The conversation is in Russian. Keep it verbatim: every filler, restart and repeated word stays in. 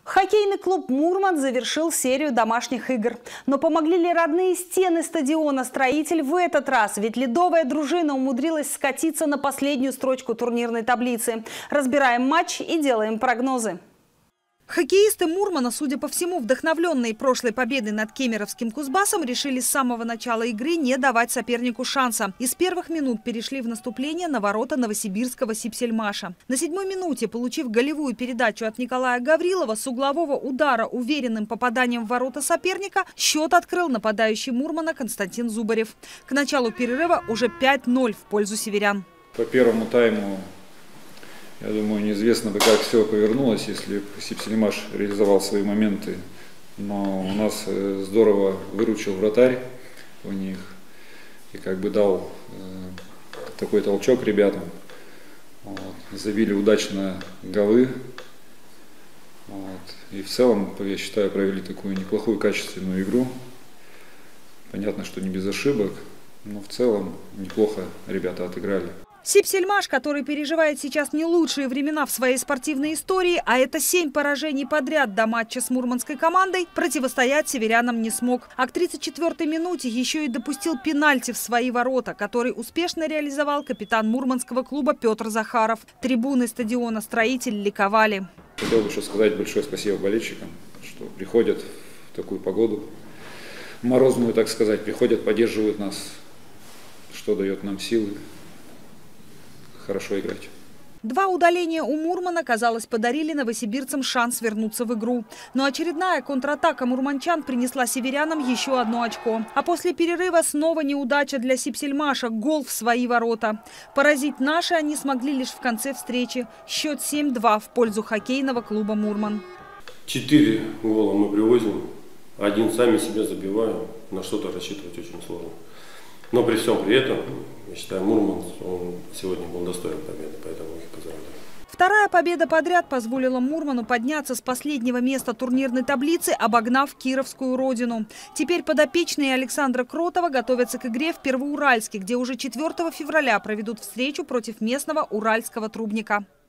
Хоккейный клуб «Мурман» завершил серию домашних игр. Но помогли ли родные стены стадиона «Строитель» в этот раз? Ведь ледовая дружина умудрилась скатиться на последнюю строчку турнирной таблицы. Разбираем матч и делаем прогнозы. Хоккеисты Мурмана, судя по всему, вдохновленные прошлой победой над кемеровским Кузбассом, решили с самого начала игры не давать сопернику шанса. И с первых минут перешли в наступление на ворота новосибирского Сипсельмаша. На седьмой минуте, получив голевую передачу от Николая Гаврилова, с углового удара уверенным попаданием в ворота соперника, счет открыл нападающий Мурмана Константин Зубарев. К началу перерыва уже пять ноль в пользу северян. По первому тайму, я думаю, неизвестно бы, как все повернулось, если бы Сипсельмаш реализовал свои моменты. Но у нас здорово выручил вратарь у них и как бы дал э, такой толчок ребятам. Вот. Забили удачно голы. Вот. И в целом, я считаю, провели такую неплохую качественную игру. Понятно, что не без ошибок, но в целом неплохо ребята отыграли. Сипсельмаш, который переживает сейчас не лучшие времена в своей спортивной истории, а это семь поражений подряд до матча с мурманской командой, противостоять северянам не смог. А к тридцать четвёртой минуте еще и допустил пенальти в свои ворота, который успешно реализовал капитан мурманского клуба Петр Захаров. Трибуны стадиона «Строитель» ликовали. Хотел бы еще сказать большое спасибо болельщикам, что приходят в такую погоду, морозную, так сказать, приходят, поддерживают нас, что дает нам силы хорошо играть. Два удаления у Мурмана, казалось, подарили новосибирцам шанс вернуться в игру. Но очередная контратака мурманчан принесла северянам еще одно очко. А после перерыва снова неудача для Сипсельмаша. Гол в свои ворота. Поразить наши они смогли лишь в конце встречи. Счет семь-два в пользу хоккейного клуба «Мурман». Четыре гола мы привозим. Один сами себе забиваем. На что-то рассчитывать очень сложно. Но при всем при этом, я считаю, Мурман он сегодня был достоин победы, поэтому их поздравляю. Вторая победа подряд позволила Мурману подняться с последнего места турнирной таблицы, обогнав кировскую родину. Теперь подопечные Александра Кротова готовятся к игре в Первоуральске, где уже четвёртого февраля проведут встречу против местного уральского Трубника.